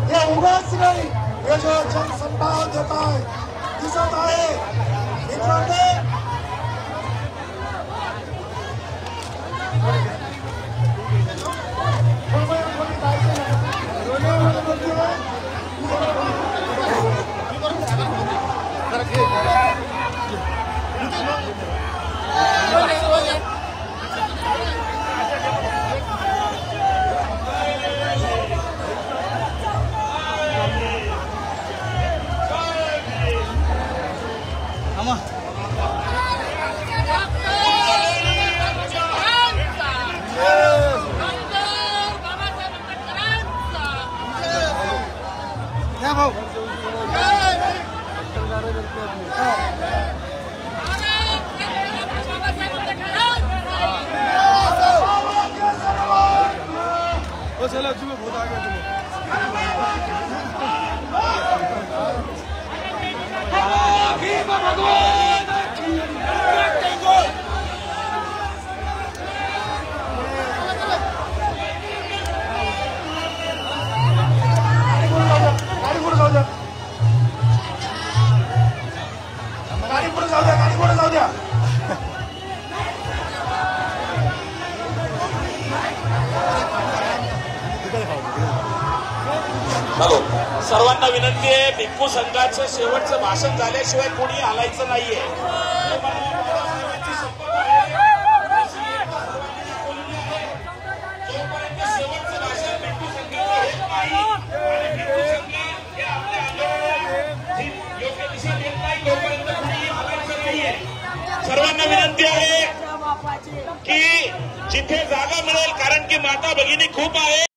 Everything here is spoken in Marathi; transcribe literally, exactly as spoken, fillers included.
हे उगाच नाही, हे जो जनसंभाव देत आहे दिसत आहे मित्रांनो. चलो तुम्हें बहुत आ गया तुम्हें गाडी पुढे जाऊ द्या, गाडी पुढे जाऊ द्या, गाडी पुढे जाऊ द्या. हॅलो, सर्वांना विनंती आहे, भिक्खू संघाचं शेवटचं भाषण झाल्याशिवाय कोणी हलायचं नाहीये. जोपर्यंत शेवटचं भाषण भिक्खू संघाचं होत नाही आणि भिक्खू संघ हे आपल्या आंदोलनाला योग्य दिशा देत नाही तोपर्यंत कोणी हलायचं नाहीये. सर्वांना विनंती आहे की जिथे जागा मिळेल, कारण की माता भगिनी खूप आहे.